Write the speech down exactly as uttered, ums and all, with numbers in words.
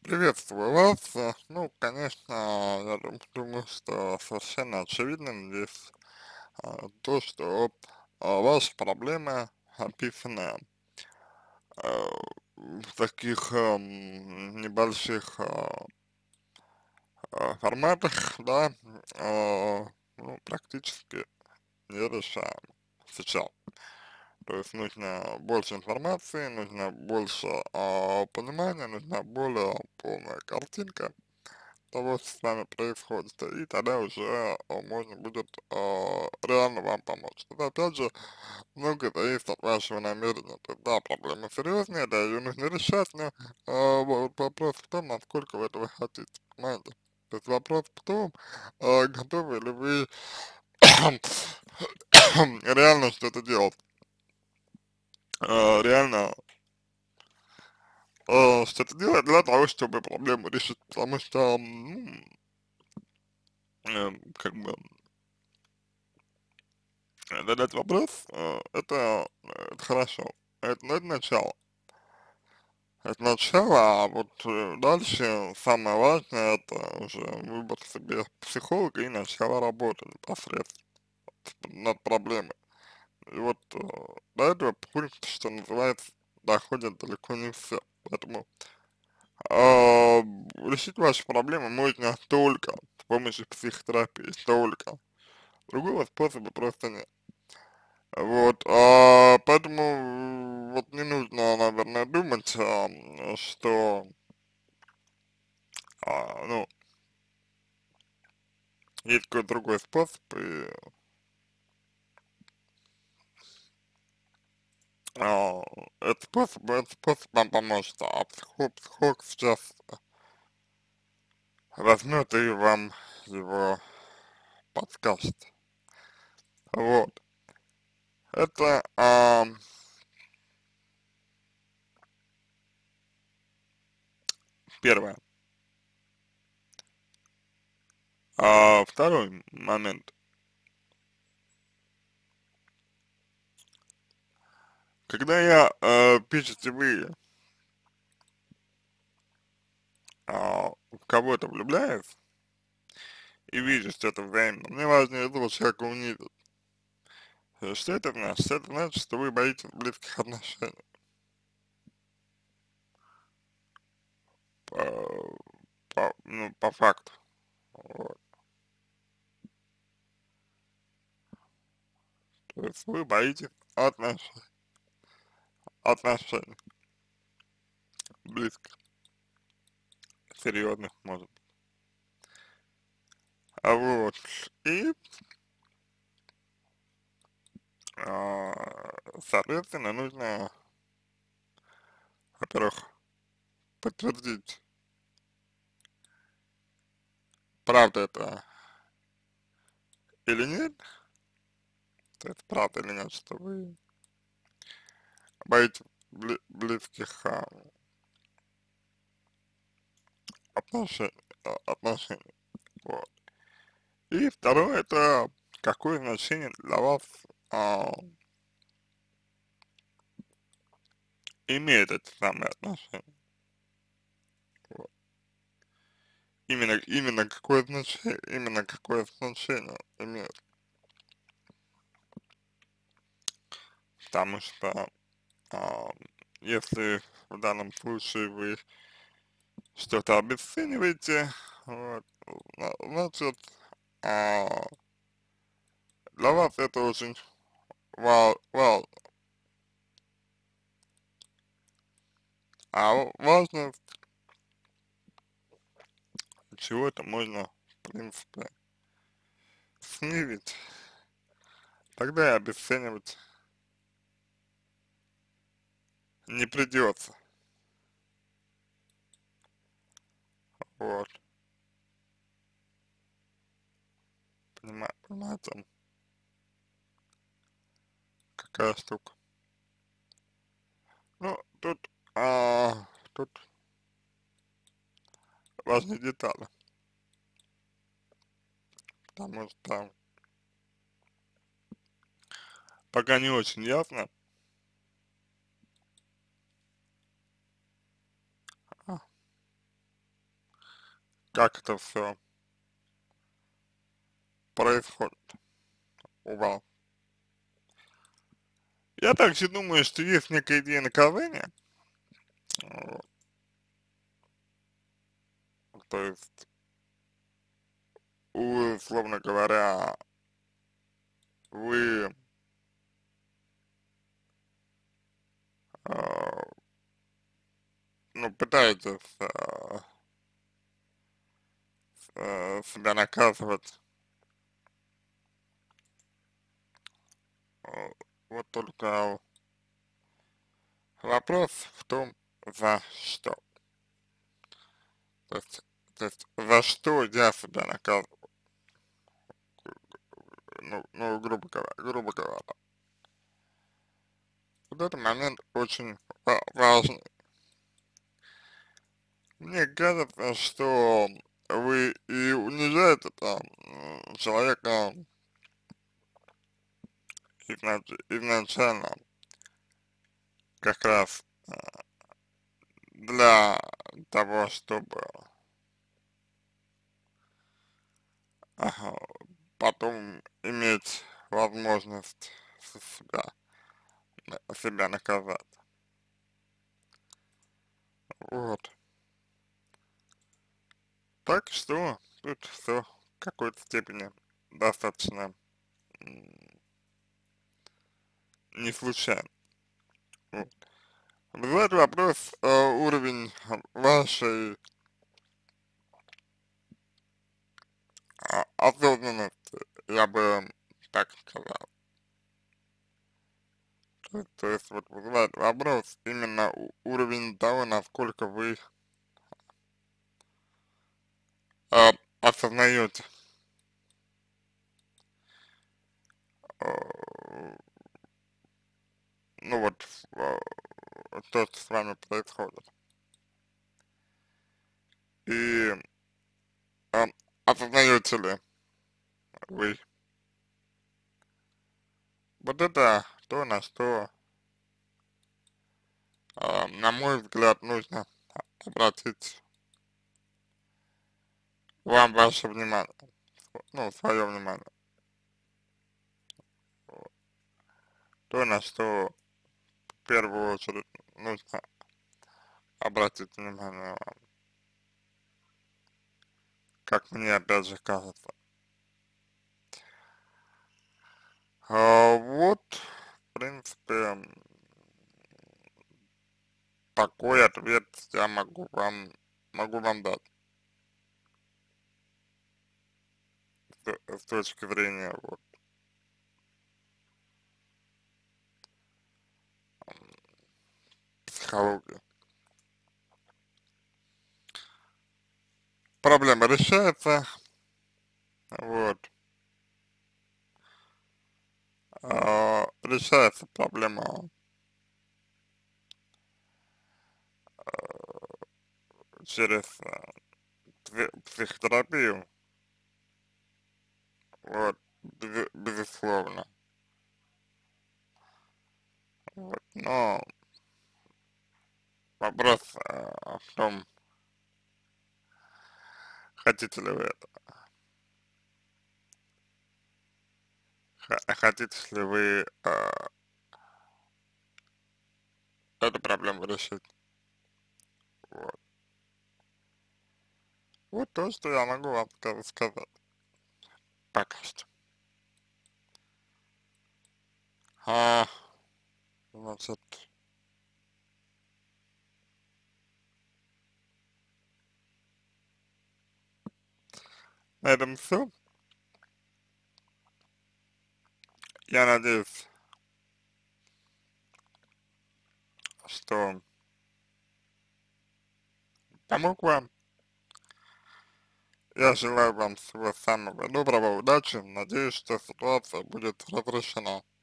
Приветствую вас. Э, Ну, конечно, я дум- думаю, что совершенно очевидным здесь а, то, что а, ваши проблемы описаны а, в таких ам, небольших а, а, форматах, да, а, ну, практически нерешаемо сейчас. То есть нужно больше информации, нужно больше а, понимания, нужна более полная картинка того, что с вами происходит, и тогда уже а, можно будет а, реально вам помочь. Это опять же много зависит от вашего намерения. То есть, да, проблема серьезная, да, ее нужно решать, но а, вот вопрос в том, насколько вы этого хотите, понимаете? То есть вопрос в том, а, готовы ли вы реально что-то делать, а, реально а, что-то делать для того, чтобы проблему решить, потому что, ну, эм, как бы Э, задать вопрос, э, это, э, это хорошо. Это, ну, это начало. Это начало, а вот э, дальше самое важное это уже выбор себе психолога и начало работы непосредственно над проблемой. И вот э, до этого пункта, что называется, доходят далеко не все. Поэтому а, решить ваши проблемы можно только с помощью психотерапии, только. Другого способа просто нет. Вот, а, поэтому вот не нужно, наверное, думать, а, что, а, ну, есть какой-то другой способ, и а, этот способ, этот способ вам поможет, а психолог, психолог сейчас возьмет и вам его подскажет. Вот, это а, первое. А второй момент. Когда я э, пишете вы а, в кого-то влюбляюсь, и вижу, что это взаимно. Мне важно этого человека унизить. Э, Что это значит? Это значит, что вы боитесь близких отношений. По, по, ну, по факту. Вот. То есть вы боитесь отношений, отношений близких, серьезных, может быть. А вот. И, а, соответственно, нужно, во-первых, подтвердить, правда это или нет, то есть правда или нет, что вы боитесь бли- близких а, отношений, а, отношений. Вот. И второе, это какое значение для вас а, имеют эти самые отношения. Вот. Именно, именно какое значение, именно какое значение имеют. Потому что а, если в данном случае вы что-то обесцениваете, вот, зна- значит, а, для вас это очень ва- важно. А важно, чего это можно, в принципе, снизить, тогда и обесценивать не придется. Вот, понимаю, понимаете, какая штука. Ну, тут, а, тут важны детали, потому что пока не очень ясно, а, как это все происходит у вас. Я также думаю, что есть некая идея наказания, вот, то есть, вы, условно говоря, вы э, ну, пытаетесь э, э, себя наказывать, э, вот только вопрос в том, за что. То есть, то есть за что я себя наказываю, ну, ну грубо говоря, грубо говоря. Вот этот момент очень ва- важный. Мне кажется, что вы и унижаете там м, человека изнач- изначально как раз э, для того, чтобы ага, потом иметь возможность с- себя, на- себя наказать. Вот. Так что тут все в какой-то степени достаточно м, не случайно. Вот. Вызывает вопрос э, уровень вашей а, осознанности, я бы так сказал. То, то есть вот вызывает вопрос именно у- уровень того, насколько вы э, осознаете э, ну вот э, то, что с вами происходит. И э, осознаете ли вы вот это то, на что, э, на мой взгляд, нужно обратить вам ваше внимание, ну, свое внимание. Вот. То, на что в первую очередь нужно обратить внимание вам, как мне опять же кажется. А, вот, в принципе, м, такой ответ я могу вам, могу вам дать с, с точки зрения вот, психологии. Проблема решается, вот, а, решается проблема через а, пси- психотерапию, вот, без- безусловно, вот, но вопрос а, в том, хотите ли вы это, х- хотите ли вы а, эту проблему решить, вот. Вот то, что я могу вам ска- сказать пока что. А, значит, на этом все. Я надеюсь, что помог вам. Я желаю вам всего самого доброго, удачи. Надеюсь, что ситуация будет разрешена.